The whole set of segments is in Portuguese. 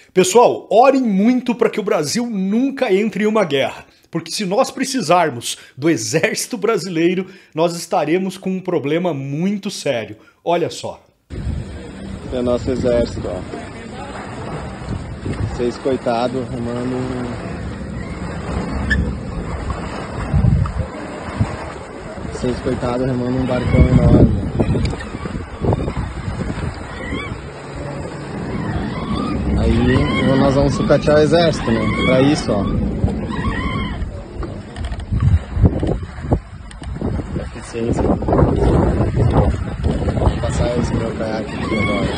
Pessoal, orem muito para que o Brasil nunca entre em uma guerra, porque se nós precisarmos do exército brasileiro, nós estaremos com um problema muito sério. Olha só. É nosso exército, ó. 6 coitados remando. 6 coitados remando um barcão enorme. Aí nós vamos sucatear o exército, né? Pra isso, ó. Eficiência. Vou passar esse meu caiaque aqui agora.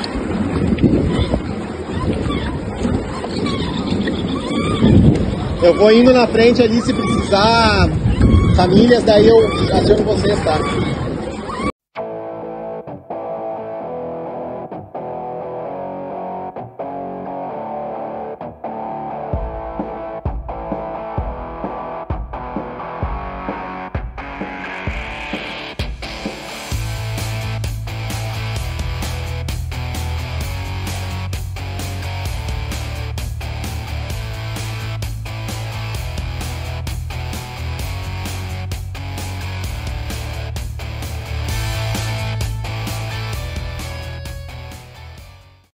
Eu vou indo na frente ali se precisar famílias, daí eu aciono vocês, tá?